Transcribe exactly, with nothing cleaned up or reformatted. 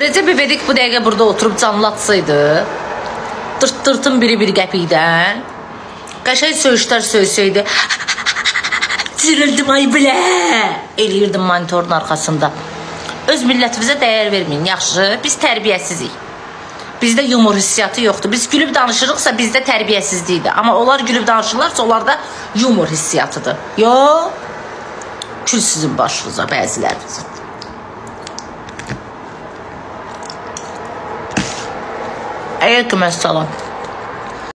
Recep İvedik bu dəqiqə burada oturub canlatsaydı, dırt-dırtın biri bir qəpikdən, qəşəng söyüşlər söysəydi, dirildim ay bilə, eləyirdim monitorun arxasında. Öz millətimizə dəyər verməyin, yaxşı, biz tərbiyəsizik. Bizdə yumor hissiyatı yoxdur. Biz gülüb danışırıqsa bizdə tərbiyəsizlikdir. Amma onlar gülüb danışırlarsa onlarda yumor hissiyatıdır. Yox, kül sizin başınıza bəzilərinizin. Aleyküm əssalam.